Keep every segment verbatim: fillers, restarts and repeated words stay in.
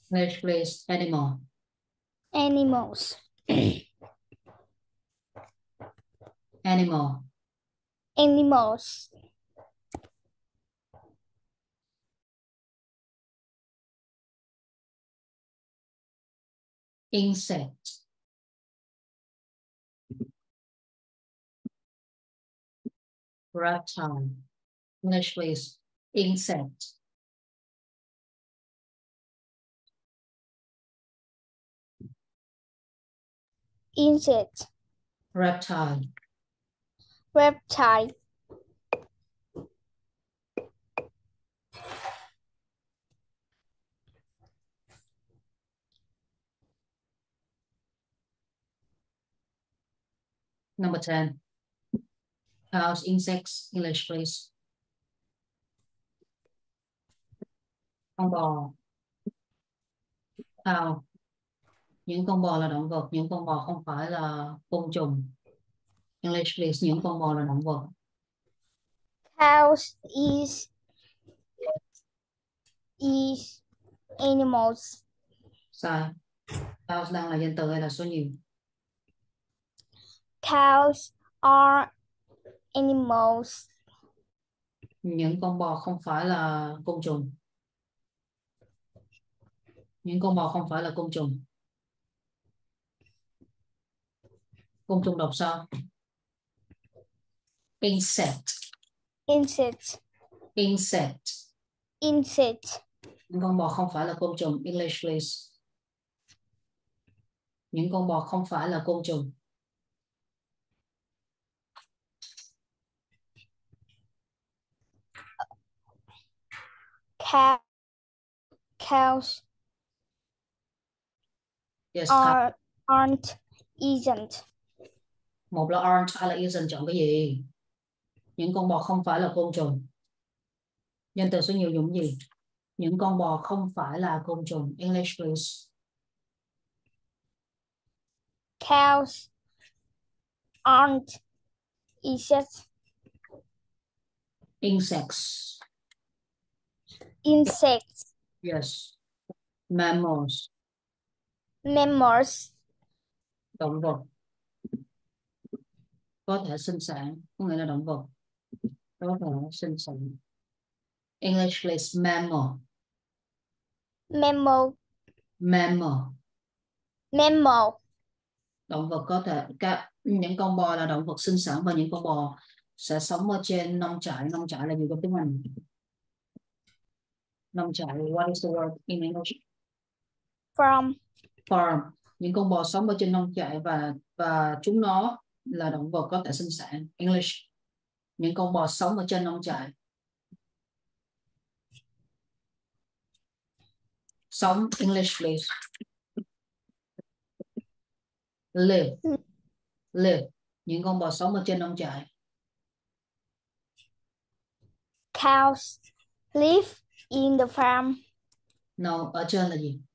English, please. Animal. Animals. Animal. Animals. Insect. Reptile. English, please. Insect. Insect. Reptile. Reptile. Number ten. Cows, insects. English, please. Con bò. Cow. Những con bò là động vật, những con bò không phải là côn trùng. English, please. Những con bò là động vật. Cows is is animals. Sai. Cows đang là danh từ hay là số nhiều? Cows are animals. Những con bò không phải là côn trùng. Những con bò không phải là côn trùng. Côn trùng đọc sao? Insect. Insect. Insect. Insect. Những con bò không phải là côn trùng. English, please. Những con bò không phải là côn trùng. Cow, cows Yes, are aren't isn't. một là aren't, hai là isn't, chọn cái gì? Những con bò không phải là côn trùng. Danh từ số nhiều dùng gì? Những con bò không phải là côn trùng. English, please. Cows aren't insects. Insects. Insects. Yes. Mammals. Mammals. Động vật. Có thể sinh sản, có nghĩa là động vật. Có thể sinh sản. English, please. Mammal. Mammal. Mammal. Mammal. Động vật có thể các những con bò là động vật sinh sản và những con bò sẽ sống ở trên nông trại. Nông trại là gì trong tiếng Anh? Nông trại. What is the word in English? Farm. Farm. Những con bò sống ở trên nông trại và và chúng nó là động vật có thể sinh sản. English. Những con bò sống ở trên nông trại. Sống. English, please. Live. Live. Những con bò sống ở trên nông trại. Cows live in the farm. No, ở trên là gì?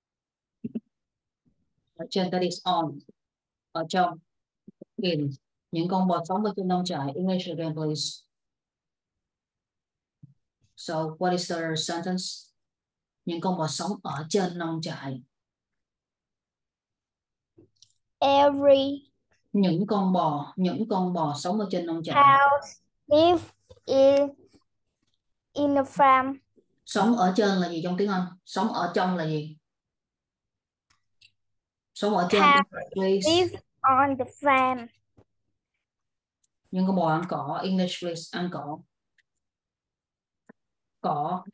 Ở trên, that is on. Ở trong. In. Những con bò sống ở trên nông trại. English again, please. So, what is the sentence? Những con bò sống ở trên nông trại. Every Những con bò, những con bò sống ở trên nông trại. cows live in in the farm. Sống ở trên là gì trong tiếng Anh? Sống ở trong là gì? Sống ở trên, Cows please. live on the farm. Những con bò ăn cỏ. English, please. Ăn cỏ. Cỏ.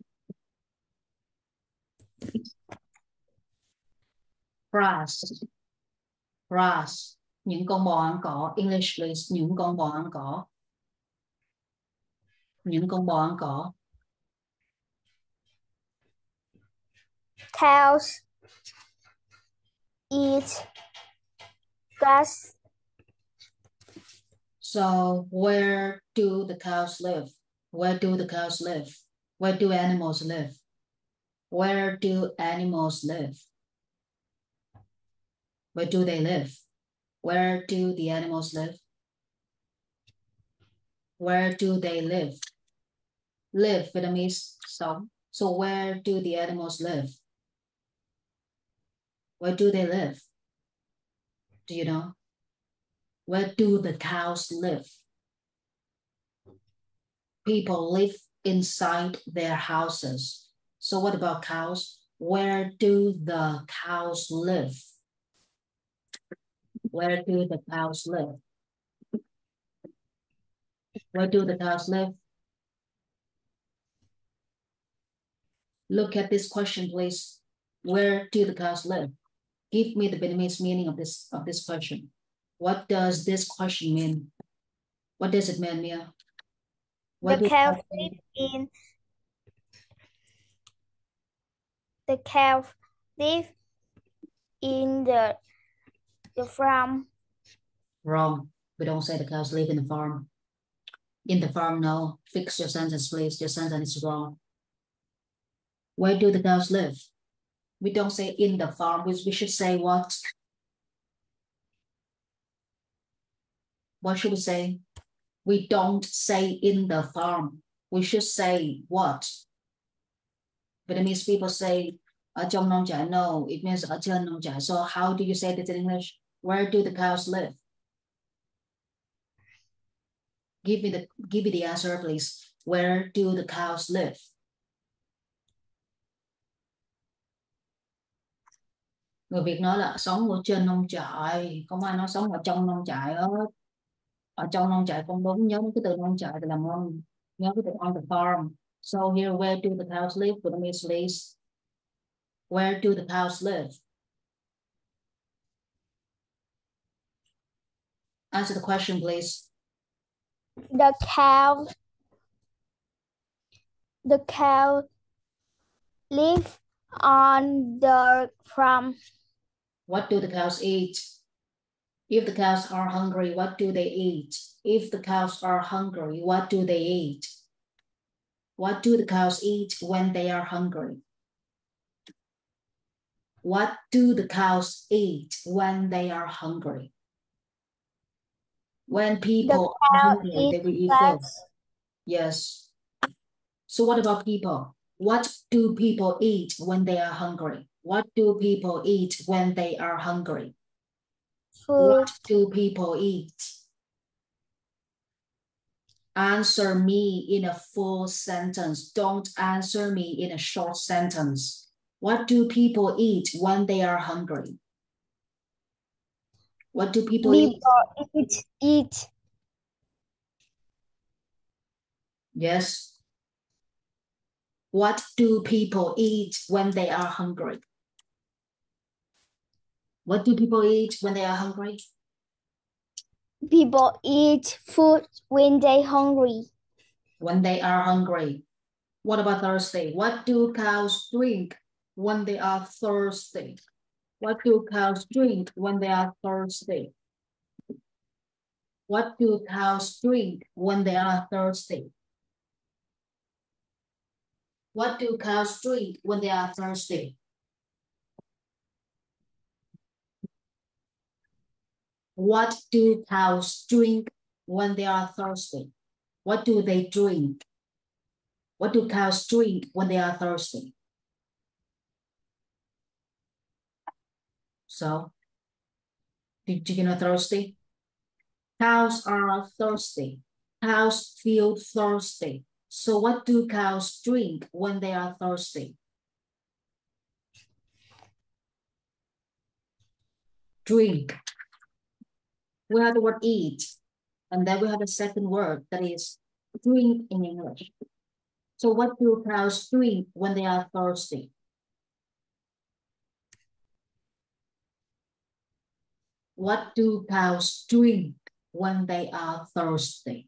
Grass. Grass. Những con bò ăn cỏ. English, please. Những con bò ăn cỏ. Những con bò ăn cỏ. Cows eat grass. So, where do the cows live? Where do the cows live? Where do animals live? Where do animals live? Where do they live? Where do the animals live? Where do they live? Live Vietnamese sống. So where do the animals live? Where do they live? Do you know? Where do the cows live? People live inside their houses. So what about cows? Where do the cows live? Where do the cows live? Where do the cows live? Look at this question, please. Where do the cows live? Give me the Vietnamese meaning of this of this question. What does this question mean? What does it mean, Mia? Where The cows live in the cows live in the the farm. Wrong. We don't say the cows live in the farm. In the farm, no. Fix your sentence, please. Your sentence is wrong. Where do the cows live? We don't say in the farm. We, we should say what? What should we say? We don't say in the farm. We should say what? Vietnamese people say ở trong nông trại. No, it means ở trên nông trại. So how do you say this in English? Where do the cows live? Give me the give me the answer, please. Where do the cows live? Người Việt nói là sống ở trên nông trại, không ai nói sống ở trong nông trại hết. Ở trong nông trại không đúng, nhớ cái từ nông trại thì làm ơn, nhớ cái từ on the farm. So here, where do the cows live? Vietnamese, please. Where do the cows live? Answer the question, please. The cow, the cow live on the farm. What do the cows eat? If the cows are hungry, what do they eat? If the cows are hungry, what do they eat? What do the cows eat when they are hungry? What do the cows eat when they are hungry? When people are hungry, they will eat food. Yes. So what about people? What do people eat when they are hungry? What do people eat when they are hungry? Food. What do people eat? Answer me in a full sentence. Don't answer me in a short sentence. What do people eat when they are hungry? What do people, people eat? Eat, eat. Yes. What do people eat when they are hungry? What do people eat when they are hungry? People eat food when they're hungry. When they are hungry. What about thirsty? What do cows drink when they are thirsty? What do cows drink when they are thirsty? What do cows drink when they are thirsty? What do cows drink when they are thirsty? What do cows drink when they are thirsty? What do they drink? What do cows drink when they are thirsty? So, did you know thirsty? Cows are thirsty. Cows feel thirsty. So what do cows drink when they are thirsty? Drink. We have the word eat. And then we have a second word that is drink in English. So what do cows drink when they are thirsty? What do cows drink when they are thirsty?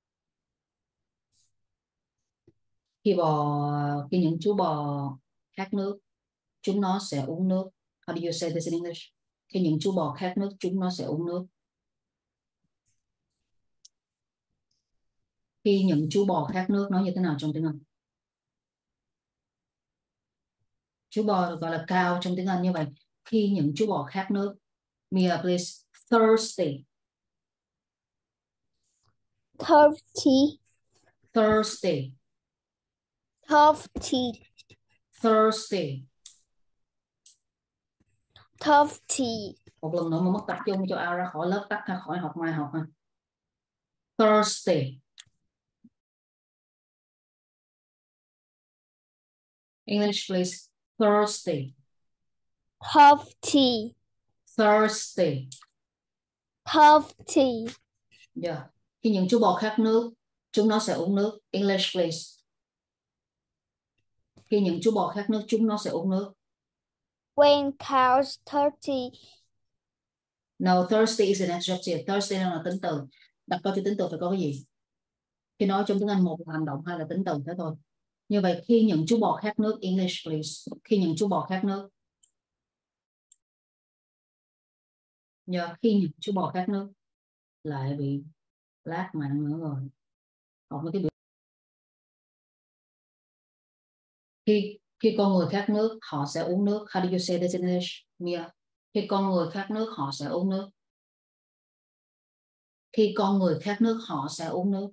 Khi bò, khi những chú bò khát nước, chúng nó sẽ uống nước. How do you say this in English? Khi những chú bò khát nước, chúng nó sẽ uống nước. Khi những chú bò khát nước nói như thế nào trong tiếng Anh? Chú bò được gọi là cow trong tiếng Anh như vậy. Khi những chú bò khát nước. Mia, please. Thirsty. Thirsty. Thirsty. Thirsty. Thirsty. Thirsty. Một lần nữa mà mất tập trung cho ao ra khỏi lớp, tắt ra khỏi học mai học ha. Thirsty. English please. Thirsty. Thirsty. Thirsty. Thirsty. Yeah. Khi những chú bò khát nước, chúng nó sẽ uống nước. English please. Khi những chú bò khát nước, chúng nó sẽ uống nước. When cows thirsty. No, thirsty is an adjective. Thirsty là tính từ. Đặt câu cho tính từ phải có cái gì? Khi nói trong tiếng Anh, một là hành động, hai là tính từ, thế thôi. Như vậy, khi những chú bò khát nước, English please. Khi những chú bò khát nước. Nhờ khi những chú bò khát nước. Lại bị lát mạng nữa rồi. Học với cái biểu. Khi, khi con người khát nước, họ sẽ uống nước. How do you say this in English? Mia. Khi con người khát nước, họ sẽ uống nước. Khi con người khát nước, họ sẽ uống nước.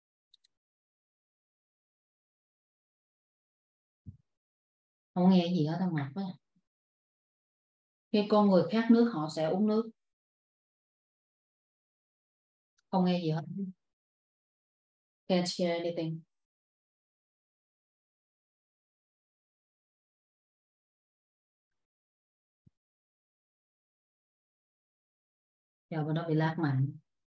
Không nghe gì hết, ngọt quá. Khi con người khát nước, họ sẽ uống nước. Không nghe gì hết. Can't hear anything. Dạ, và nó bị lát mạnh.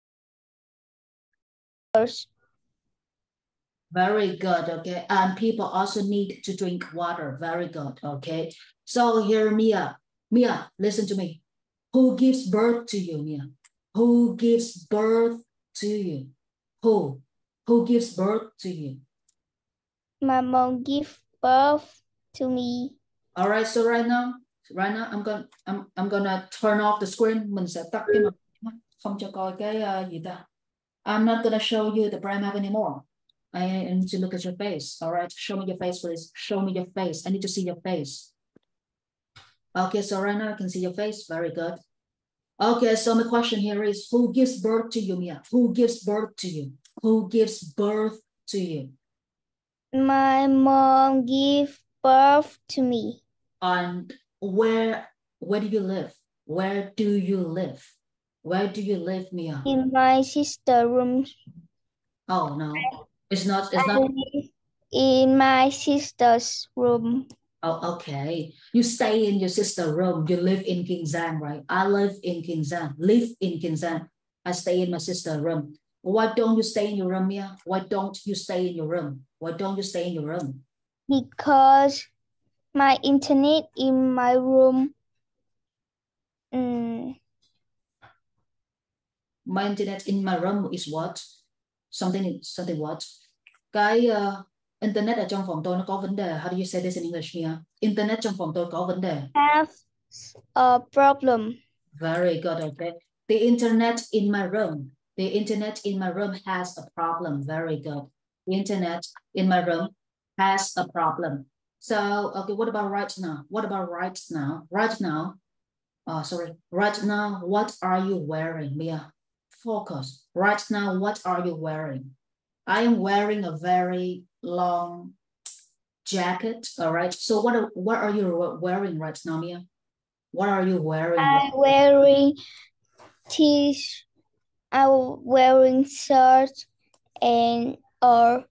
Very good, okay. And people also need to drink water. Very good, okay. So here, Mia. Mia, listen to me. Who gives birth to you, Mia? Who gives birth to you? Who? Who gives birth to you? My mom gives birth to me. All right, so right now, right now I'm gonna I'm I'm gonna turn off the screen. Mình sẽ tắt cái mặt, không cho coi cái uh, gì ta. I'm not gonna show you the brain map anymore. I need to look at your face. All right, show me your face, please. Show me your face. I need to see your face. Okay, so right now I can see your face. Very good. Okay, so my question here is, who gives birth to you, Mia? Who gives birth to you? Who gives birth to you? My mom gives birth to me. And where where do you live? Where do you live? Where do you live, Mia? In my sister's room. Oh no, it's not. It's I not. live in my sister's room. Oh, okay. You stay in your sister's room. You live in Kingsang, right? I live in Kingsang. Live in Kingsang. I stay in my sister's room. Why don't you stay in your room, Mia? Why don't you stay in your room? Why don't you stay in your room? Because my internet in my room. Mm. My internet in my room is what? Something, something what? Cái uh, internet ở trong phòng tôi nó có vấn đề. How do you say this in English, Mia? Internet trong phòng tôi có vấn đề. Have a problem. Very good, okay. The internet in my room. The internet in my room has a problem. Very good. The internet in my room has a problem. So, okay, what about right now? What about right now? Right now, oh, sorry. Right now, what are you wearing, Mia? Focus. Right now, what are you wearing? I am wearing a very long jacket, all right? So what are, what are you wearing right now, Mia? What are you wearing? I'm wearing t I'm wearing shirt and a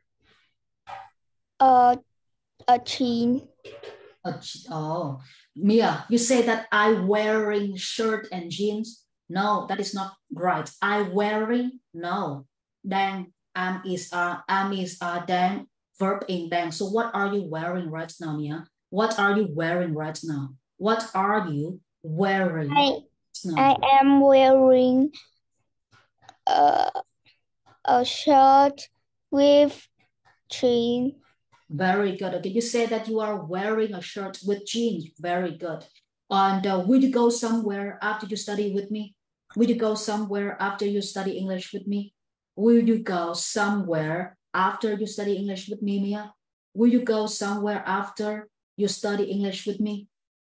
a a jean. A, oh, Mia, you say that I wearing shirt and jeans. No, that is not right. I wearing, no. Đang, am is are, am is are đang, verb in đang. So what are you wearing right now, Mia? What are you wearing right now? What are you wearing? I, no. I am wearing a, a shirt with jeans. Very good. Okay, you say that you are wearing a shirt with jeans. Very good. And uh, will you go somewhere after you study with me? Will you go somewhere after you study English with me? Will you go somewhere after you study English with me, Mia? Will you go somewhere after you study English with me?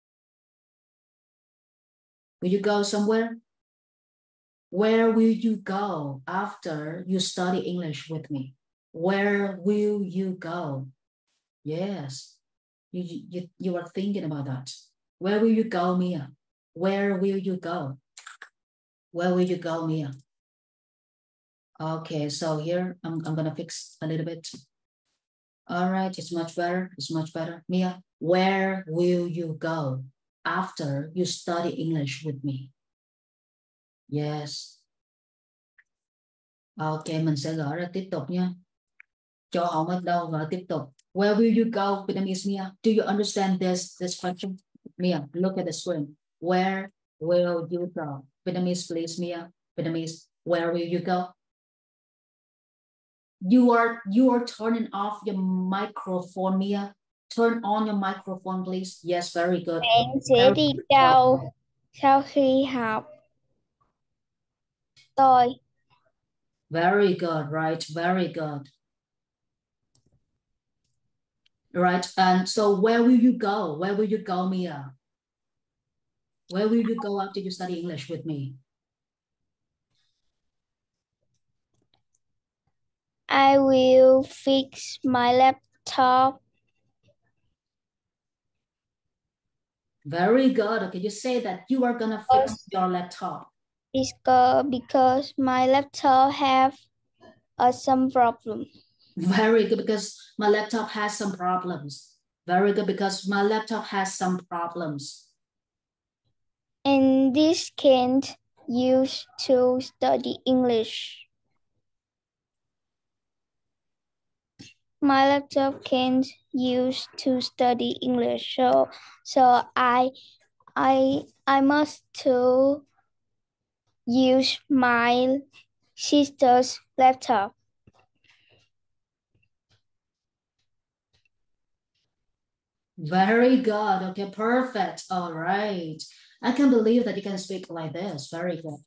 Will you go somewhere? Where will you go after you study English with me? Where will you go? Yes, you, you, you are thinking about that. Where will you go, Mia? Where will you go? Where will you go, Mia? Okay, so here I'm, I'm gonna fix a little bit. All right, it's much better. It's much better. Mia, where will you go after you study English with me? Yes. Ok, mình sẽ gõ ra tiếp tục nha. Chỗ hổng ở đâu, gõ tiếp tục. Where will you go, Vietnamese Mia? Do you understand this, this question? Mia, look at the screen. Where will you go? Vietnamese, please, Mia. Vietnamese, where will you go? You are you are turning off your microphone, Mia. Turn on your microphone, please. Yes, very good. Bạn sẽ Very đi good. đâu sau khi học? Tôi. Very good, right? Very good. Right. And so where will you go? Where will you go, Mia? Where will you go after you study English with me? I will fix my laptop. Very good. Okay, you say that you are gonna fix your laptop. Because, because my laptop have uh, some problem. Very good, because my laptop has some problems. Very good, because my laptop has some problems. And this can't use to study English. My laptop can't use to study English, so so I I I must to use my sister's laptop. Very good. Okay, perfect. All right. I can't believe that you can speak like this. Very good.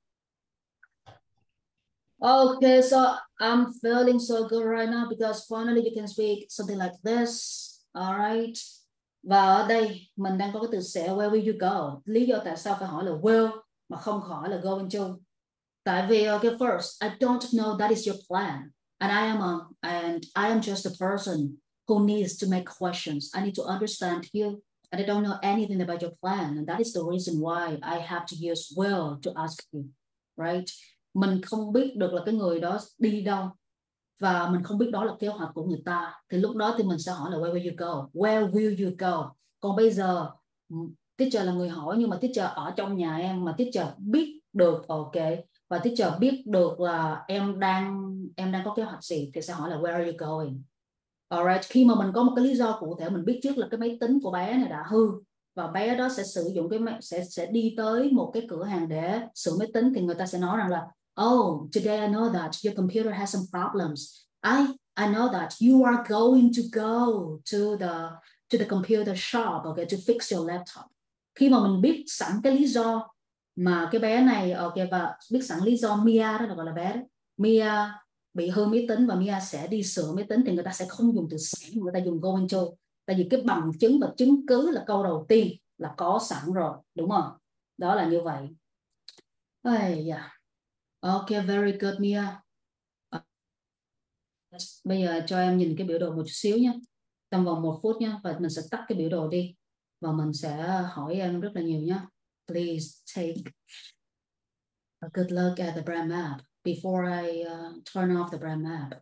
Okay, so I'm feeling so good right now because finally you can speak something like this. All right. Và ở đây mình đang có cái từ sẽ where will you go? Lý do tại sao phải hỏi là will mà không hỏi là going to? Tại vì okay, first, I don't know that is your plan, and I am a and I am just a person who needs to make questions. I need to understand you, and I don't know anything about your plan, and that is the reason why I have to use will to ask you, right? Mình không biết được là cái người đó đi đâu và mình không biết đó là kế hoạch của người ta, thì lúc đó thì mình sẽ hỏi là where will you go? Where will you go? Còn bây giờ teacher là người hỏi, nhưng mà teacher ở trong nhà em mà teacher biết được ok và teacher biết được là em đang em đang có kế hoạch gì thì sẽ hỏi là where are you going? Alright, khi mà mình có một cái lý do cụ thể, mình biết trước là cái máy tính của bé này đã hư và bé đó sẽ sử dụng cái sẽ sẽ đi tới một cái cửa hàng để sửa máy tính, thì người ta sẽ nói rằng là oh, today I know that your computer has some problems. I I know that you are going to go to the to the computer shop, okay, to fix your laptop. Khi mà mình biết sẵn cái lý do mà cái bé này ok, và biết sẵn lý do Mia đó là gọi là bé đó, Mia bị hư máy tính và Mia sẽ đi sửa máy tính, thì người ta sẽ không dùng từ sẽ, người ta dùng going to, tại vì cái bằng chứng và chứng cứ là câu đầu tiên là có sẵn rồi, đúng không? Đó là như vậy. Ây da. Ok, very good Mia. À, bây giờ cho em nhìn cái biểu đồ một chút xíu nhé, trong vòng một phút nhé, và mình sẽ tắt cái biểu đồ đi và mình sẽ hỏi em rất là nhiều nhé. Please take a good look at the brand map before I uh, turn off the brand map.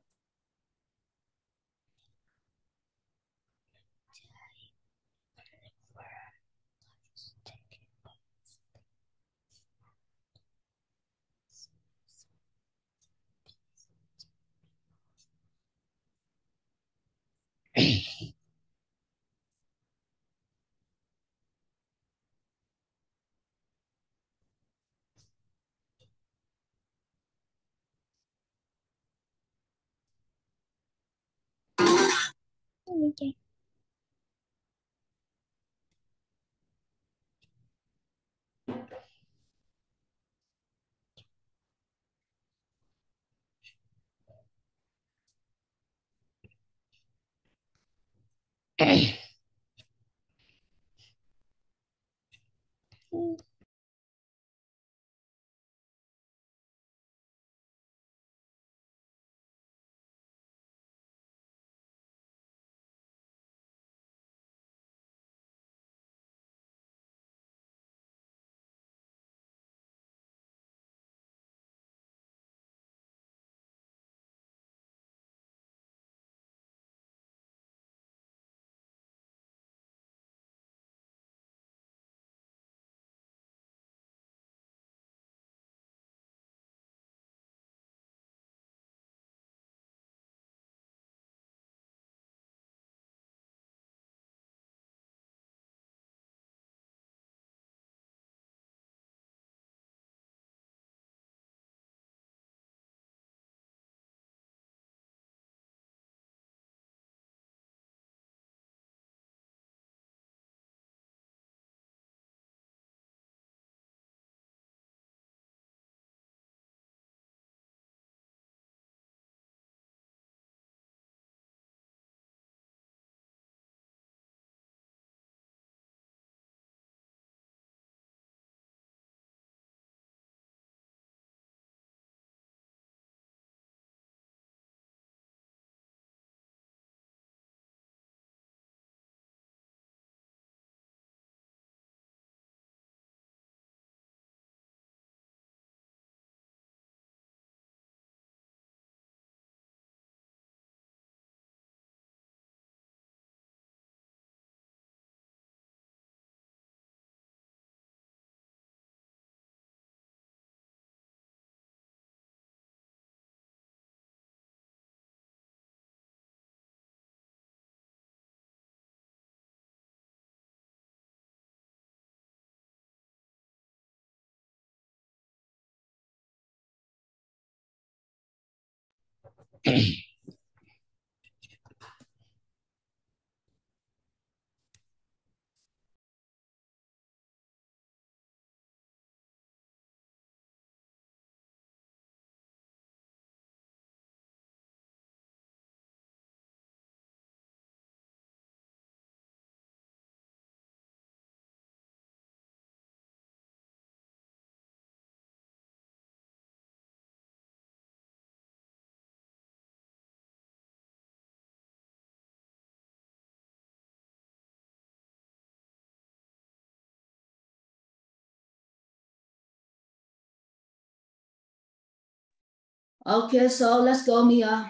Okay, so let's go, Mia.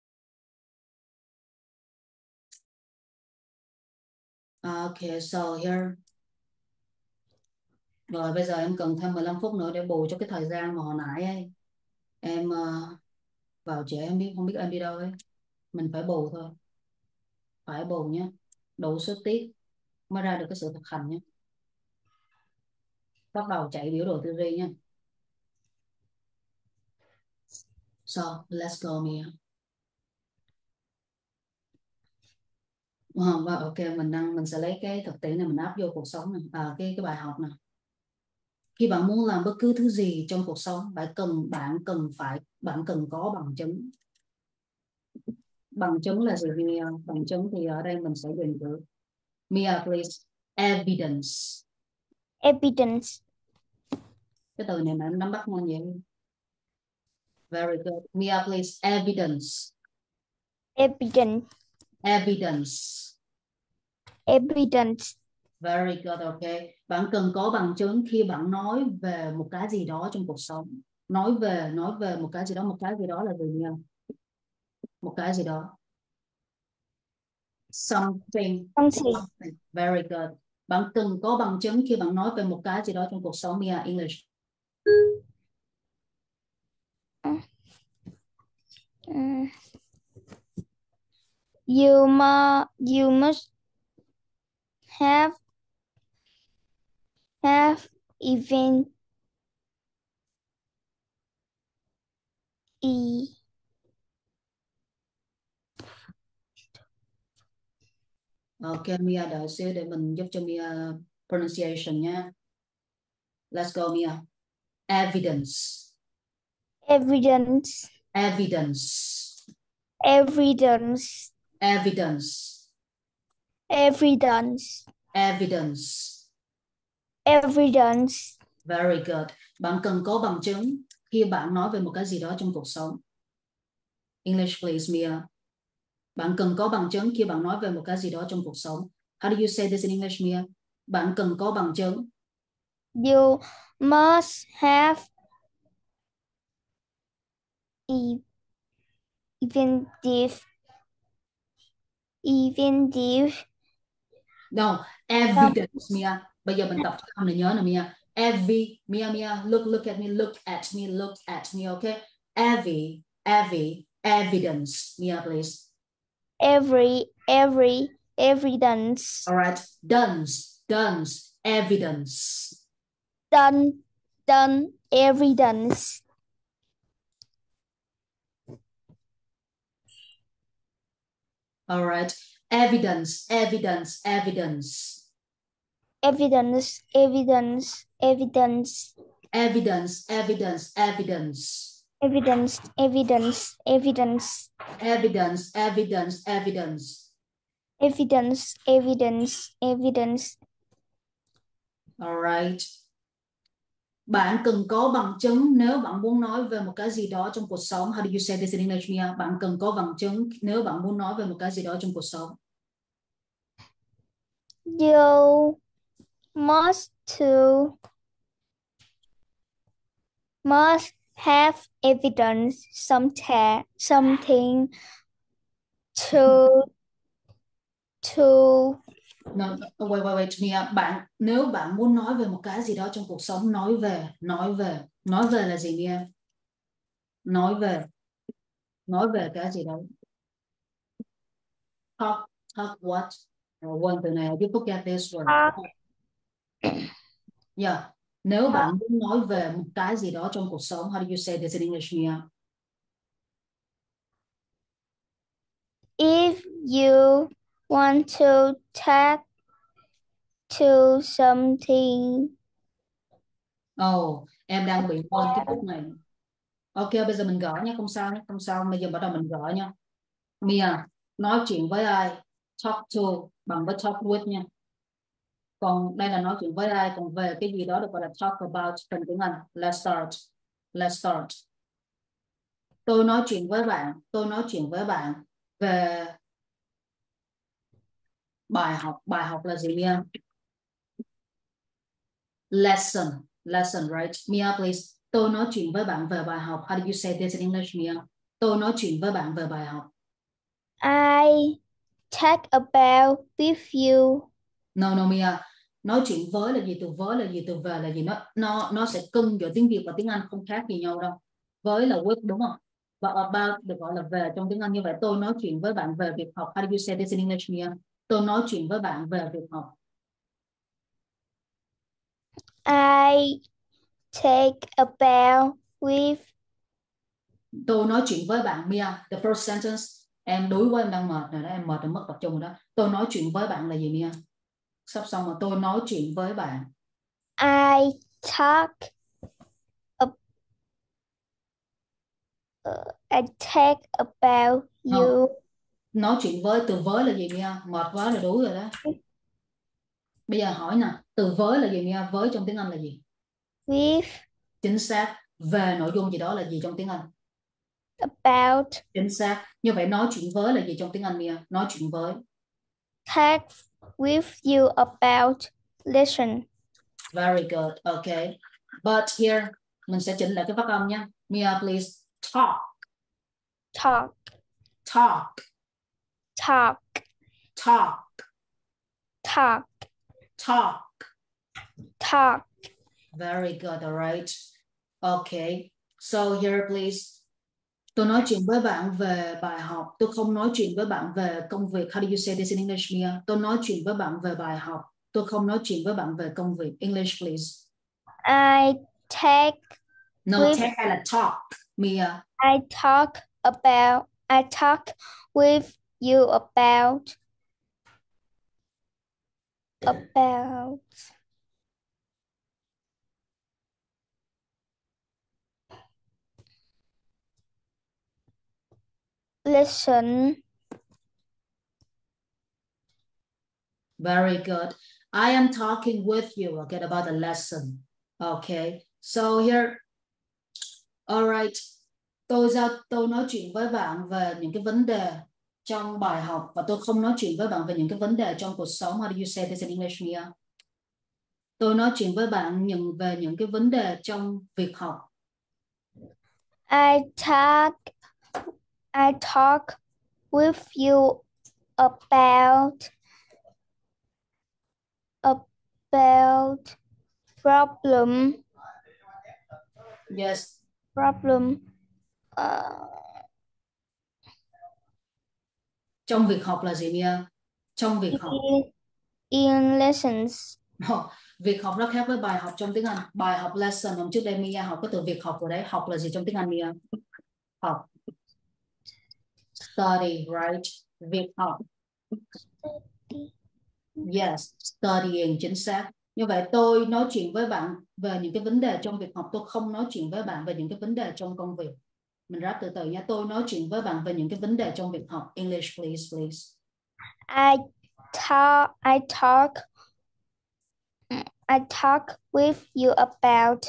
Okay, so here. Rồi bây giờ em cần thêm mười lăm phút nữa để bù cho cái thời gian mà hồi nãy ấy. Em uh, vào trễ em biết không biết em đi đâu ấy. Mình phải bù thôi. Phải bù nhé. Đủ số tiết mới ra được cái sự thực hành nhé. Bắt đầu chạy biểu đồ tư duy nhé. So, let's go, Mia. Ờ, và ok, mình đang mình sẽ lấy cái thực tiễn này mình áp vô cuộc sống này. À, cái cái bài học này. Khi bạn muốn làm bất cứ thứ gì trong cuộc sống, bạn cần bạn cần phải bạn cần có bằng chứng. Bằng chứng là gì Mia? Bằng chứng thì ở đây mình sẽ dùng từ Mia, please. Evidence. Evidence. Cái từ này mà em nắm bắt ngon vậy. Very good. Mia, please. Evidence. Evidence. Evidence. Evidence. Very good. Okay. Bạn cần có bằng chứng khi bạn nói về một cái gì đó trong cuộc sống. Nói về nói về một cái gì đó, một cái gì đó là gì Mia? Một cái gì đó. Something. Something. Something. Very good. Bạn cần có bằng chứng khi bạn nói về một cái gì đó trong cuộc sống. Mia, English. Uh, you must you must have have event e Ok, Mia đợi xíu để mình giúp cho Mia pronunciation nha. Let's go, Mia. Evidence. evidence. Evidence. Evidence. Evidence. Evidence. Evidence. Evidence. Very good. Bạn cần có bằng chứng khi bạn nói về một cái gì đó trong cuộc sống. English, please, Mia. Bạn cần có bằng chứng khi bạn nói về một cái gì đó trong cuộc sống. How do you say this in English, Mia? Bạn cần có bằng chứng. You must have e inventive inventive No, evidence, Mia. Bây giờ mình tập âm này nhớ nè, Mia. Every, Mia, Mia, look, look at me, look at me, look at me, okay? Every, every, evidence, Mia, please. every every evidence. All right, done, done, evidence. Done done evidence. All right, evidence, evidence, evidence. Evidence, evidence, evidence. Evidence, evidence, evidence. Evidence, evidence, evidence. Evidence, evidence, evidence. Evidence, evidence, evidence. All right. Bạn cần có bằng chứng nếu bạn muốn nói về một cái gì đó trong cuộc sống. How do you say this in English, Mia? Bạn cần có bằng chứng nếu bạn muốn nói về một cái gì đó trong cuộc sống. You must to must have evidence something something to to No, wait, wait, wait, Mia. Bạn nếu bạn muốn nói về một cái gì đó trong cuộc sống, nói về, nói về, nói về là gì, Mia? Nói về, nói về cái gì đó. Talk, talk what? One từ này, you forget this word. talk Yeah. Nếu bạn muốn nói về một cái gì đó trong cuộc sống, how do you say this in English, Mia? If you want to talk to something. Oh, em đang bị quên cái bước này. Ok, bây giờ mình gõ nhé, không sao nhé, không sao. Bây giờ bắt đầu mình gõ nhé. Mia, nói chuyện với ai? Talk to bằng với talk with nha. Còn đây là nói chuyện với ai, còn về cái gì đó được gọi là talk about phần tiếng Anh. Let's start. Let's start. Tôi nói chuyện với bạn, tôi nói chuyện với bạn về bài học. Bài học là gì Mia? Lesson. Lesson, right? Mia, please. Tôi nói chuyện với bạn về bài học. How do you say this in English, Mia? Tôi nói chuyện với bạn về bài học. I talk about with you. No, no, Mia. Nói chuyện với là gì? Từ với là gì? Từ về là gì? Nó nó nó sẽ cân giữa tiếng Việt và tiếng Anh không khác gì nhau đâu. Với là with đúng không? Và about được gọi là về trong tiếng Anh. Như vậy tôi nói chuyện với bạn về việc học. How do you say this in English, Mia? Tôi nói chuyện với bạn về việc học. I talk about with. Tôi nói chuyện với bạn Mia. The first sentence. Em đuối quá, em đang mệt rồi đó, em mệt rồi, mất tập trung rồi đó. Tôi nói chuyện với bạn là gì Mia? Sắp xong rồi. Tôi nói chuyện với bạn. I talk. Uh, I talk about you. Không. Nói chuyện với, từ với là gì Mia? Mệt quá rồi, đuối rồi đó. Bây giờ hỏi nè, từ với là gì Mia? Với trong tiếng Anh là gì? With. Chính xác. Về nội dung gì đó là gì trong tiếng Anh? About. Chính xác. Như vậy nói chuyện với là gì trong tiếng Anh Mia? Nói chuyện với. Talk with you about. Listen. Very good. Okay. But here mình sẽ chỉnh lại cái phát âm nha. Mia, please. Talk. Talk. Talk. Talk. Talk. Talk. Talk. Talk. Very good. All right. Okay. So here, please. Tôi nói chuyện với bạn về bài học. Tôi không nói chuyện với bạn về công việc. How do you say this in English, Mia? Tôi nói chuyện với bạn về bài học. Tôi không nói chuyện với bạn về công việc. English, please. I take. No, With. take hay là talk, Mia. I talk about. I talk with you about. About. Listen. Very good. I am talking with you, okay, about the lesson. Okay, so here, all right. Tôi giao tôi nói chuyện với bạn về những cái vấn đề trong bài học và tôi không nói chuyện với bạn về những cái vấn đề trong cuộc sống. How do you say this in English, Mia? Tôi nói chuyện với bạn những về những cái vấn đề trong việc học. I talk. I talk with you about. About problem. Yes. Problem. Uh, Trong việc học là gì Mia? Trong việc học. in, in lessons. Oh, việc học nó khác với bài học trong tiếng Anh. Bài học lesson, hôm trước đây Mia học có từ việc học rồi đấy. Học là gì trong tiếng Anh Mia? Học. Study, right? Việc học. Yes, studying, chính xác. Như vậy tôi nói chuyện với bạn về những cái vấn đề trong việc học. Tôi không nói chuyện với bạn về những cái vấn đề trong công việc. Mình ráp từ từ nha. Tôi nói chuyện với bạn về những cái vấn đề trong việc học. English, please, please. I talk. I talk. I talk with you about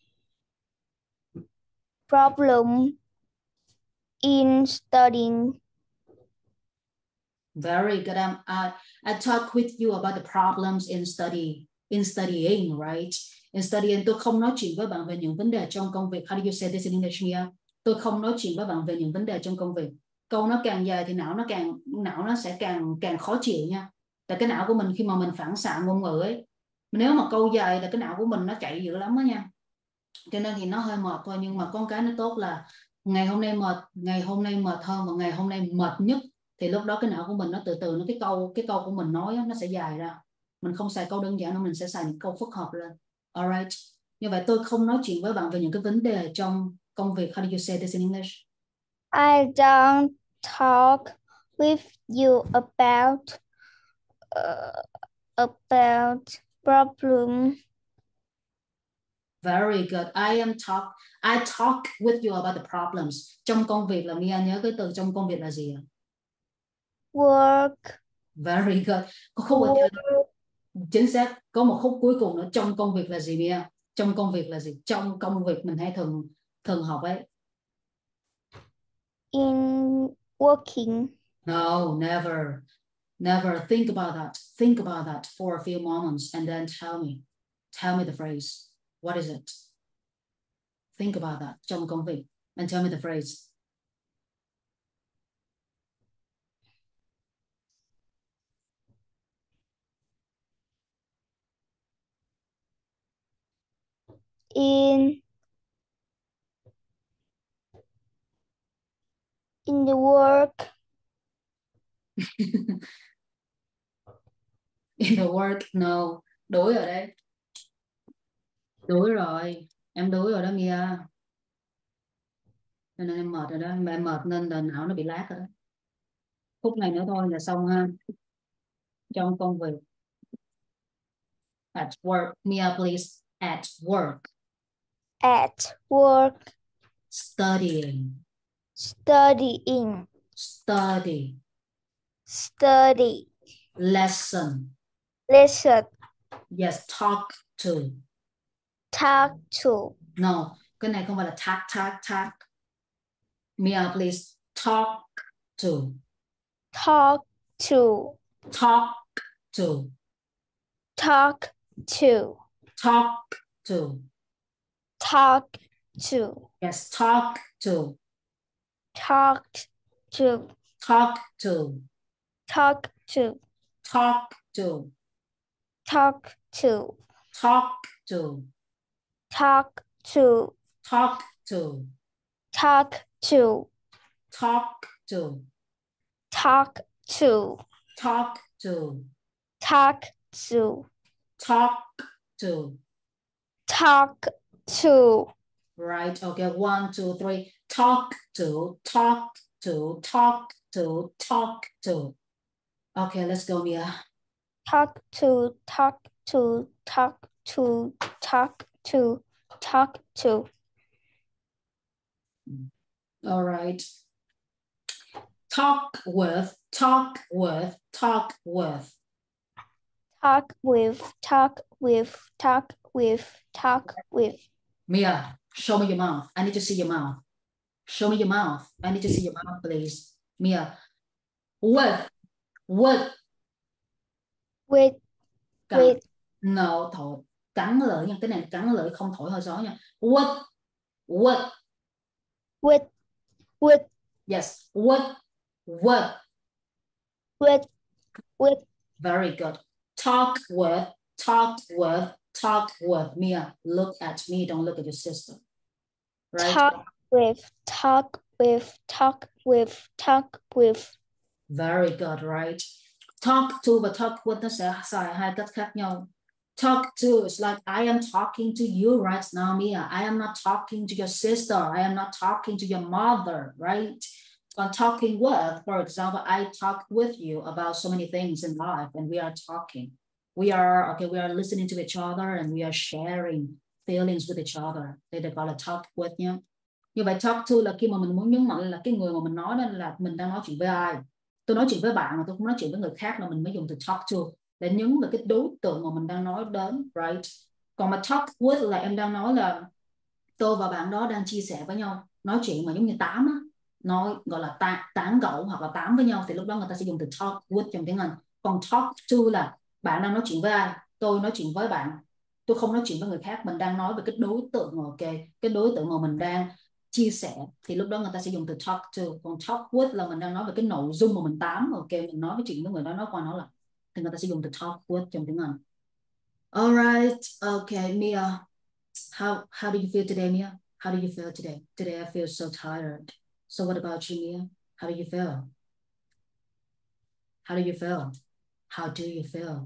problem in studying. Very good. Um, I, I talk with you about the problems in study, in studying, right? In studying, tôi không nói chuyện với bạn về những vấn đề trong công việc. How do you say this in English, Mia? Tôi không nói chuyện với bạn về những vấn đề trong công việc. Câu nó càng dài thì não nó càng não nó sẽ càng càng khó chịu nha. Tại cái não của mình khi mà mình phản xạ ngôn ngữ ấy, nếu mà câu dài là cái não của mình nó chạy dữ lắm đó nha. Cho nên thì nó hơi mệt thôi, nhưng mà con cái nó tốt là ngày hôm nay mệt, ngày hôm nay mệt hơn và ngày hôm nay mệt nhất, thì lúc đó cái não của mình nó từ từ nó cái câu cái câu của mình nói nó sẽ dài ra. Mình không xài câu đơn giản nữa, mình sẽ xài những câu phức hợp lên. Alright. Như vậy tôi không nói chuyện với bạn về những cái vấn đề trong công việc. How do you say this in English? I don't talk with you about uh, about problem. Very good. I am talk. I talk with you about the problems. Trong công việc là Mia nhớ cái từ trong công việc là gì ạ? Work. Very good. Có khúc ở chính xác. Có một khúc cuối cùng nữa. Trong công việc là gì Mia? Trong công việc là gì? Trong công việc mình hay thường thường học ấy. In working. No, never. Never. Think about that. Think about that for a few moments and then tell me. Tell me the phrase. What is it? Think about that. Trong công việc. And tell me the phrase. In in the work. In the work. No. Đối ở đây. Đối rồi. Em đối rồi đó Mia. Nên em mệt rồi đó. Em mệt nên là não nó bị lát rồi đó. Phút này nữa thôi là xong ha. Trong công việc. At work. Mia, please. At work. At work. Studying. Studying. Study. Study. Lesson. Listen. Yes, talk to. Talk to. No, cái này không phải là talk, talk, talk. Mia, please. Talk to. Talk to. Talk to. Talk to. Talk to. Talk to. Yes, talk to. Talk to. Talk to. Talk to. Talk to. Talk to. Talk to. Talk to. Talk to. Talk to. Talk to. Talk to. Talk to. Talk to. Talk to. Talk to. Right. Okay. One, two, three. Talk to. Talk to. Talk to. Talk to. Okay. Let's go, Mia. Talk to. Talk to. Talk to. Talk to. Talk to. All right. Talk with. Talk with. Talk with. Talk with. Talk with. Talk with. Talk with. Mia, show me your mouth. I need to see your mouth. Show me your mouth. I need to see your mouth, please. Mia. With. With. With. Cắn. With. No, thổi. Cắn lưỡi nha. Cái này cắn lưỡi không thổi hơi gió nha. With. With. With. With. Yes. With. With. With. With. Very good. Talk with. Talk with. Talk with. Mia, look at me. Don't look at your sister. Right? Talk with. Talk with. Talk with. Talk with. Very good, right? Talk to và talk with nó sẽ xài hai cách khác nhau. Talk to is like I am talking to you right now, Mia. I am not talking to your sister. I am not talking to your mother, right? On talking with, for example, I talk with you about so many things in life and we are talking. We are, okay, we are listening to each other and we are sharing feelings with each other. Đây được gọi là talk with nhé. Như vậy talk to là khi mà mình muốn nhấn mạnh là cái người mà mình nói đó là mình đang nói chuyện với ai. Tôi nói chuyện với bạn mà tôi không nói chuyện với người khác là mình mới dùng từ talk to để nhấn vào cái đối tượng mà mình đang nói đến, right? Còn mà talk with là em đang nói là tôi và bạn đó đang chia sẻ với nhau, nói chuyện mà giống như tám á, nói gọi là tán, tán gẫu hoặc là tám với nhau thì lúc đó người ta sẽ dùng từ talk with trong tiếng Anh. Còn talk to là bạn đang nói chuyện với ai, tôi nói chuyện với bạn, tôi không nói chuyện với người khác, mình đang nói về cái đối tượng, ok, cái đối tượng mà mình đang chia sẻ thì lúc đó người ta sẽ dùng từ talk to. Còn talk with là mình đang nói về cái nội dung mà mình tám, ok, mình nói cái chuyện với người đó nói qua nói lại thì người ta sẽ dùng từ talk with trong tiếng Anh. Alright, okay, Mia, how how do you feel today, Mia? How do you feel today? Today I feel so tired. So what about you, Mia? How do you feel? How do you feel? How do you feel?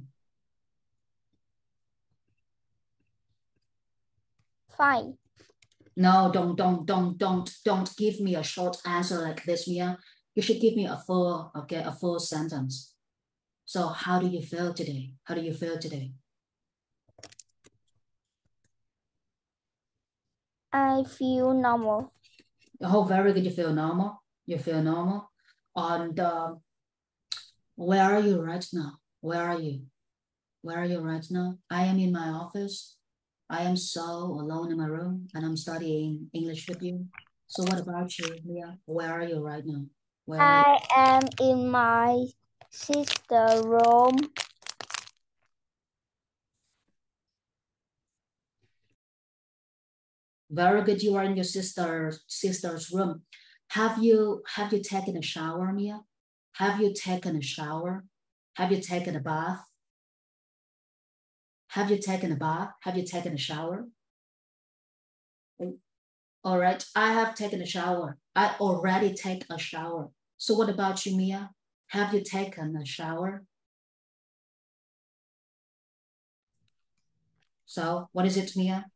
Fine. No, don't, don't, don't, don't, don't give me a short answer like this, Mia. You should give me a full, okay, a full sentence. So how do you feel today? How do you feel today? I feel normal. Oh, very good. You feel normal. You feel normal. And uh, where are you right now? Where are you? Where are you right now? I am in my office. I am so alone in my room and I'm studying English with you. So what about you, Leah? Where are you right now? Where are I you? am in my sister's room. Very good. You are in your sister sister's room. Have you have you taken a shower, Mia? Have you taken a shower? Have you taken a bath? Have you taken a bath? Have you taken a shower? All right. I have taken a shower. I already take a shower. So what about you, Mia? Have you taken a shower? So what is it, Mia?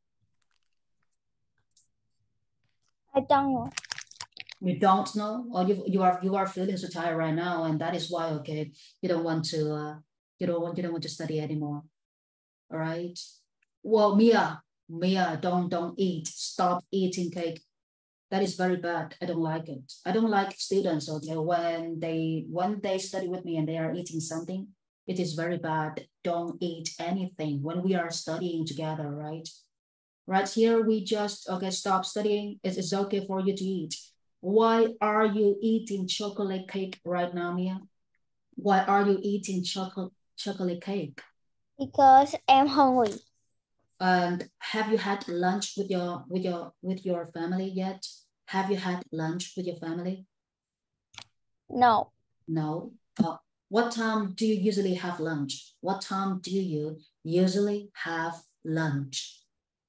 I don't know. You don't know, or you you are you are feeling so tired right now, and that is why, okay, you don't want to uh, you don't want you don't want to study anymore. All right. Well, Mia, Mia, don't don't eat. Stop eating cake. That is very bad. I don't like it. I don't like students, okay, when they when they study with me and they are eating something, it is very bad. Don't eat anything when we are studying together, right? Right here, we just, okay, stop studying. It is okay for you to eat. Why are you eating chocolate cake right now, Mia? Why are you eating chocolate chocolate cake? Because I'm hungry. And have you had lunch with your with your with your family yet? Have you had lunch with your family? No. No. Uh, what time do you usually have lunch? What time do you usually have lunch?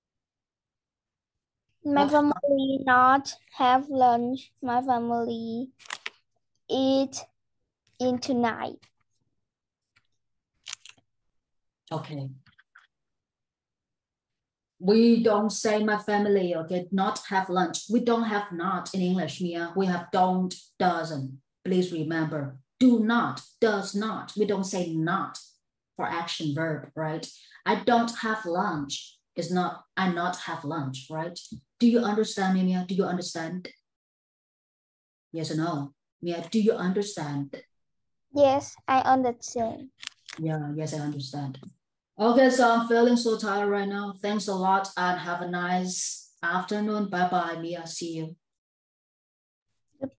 My What family not have lunch. My family eat in tonight. Okay. We don't say my family, okay, not have lunch. We don't have not in English, Mia. We have don't, doesn't. Please remember, do not, does not. We don't say not for action verb, right? I don't have lunch. It's not, I not have lunch, right? Do you understand me, Mia? Do you understand? Yes or no? Mia, do you understand? Yes, I understand. Yeah, yes, I understand. Okay, so I'm feeling so tired right now. Thanks a lot and have a nice afternoon. Bye-bye, Mia. See you.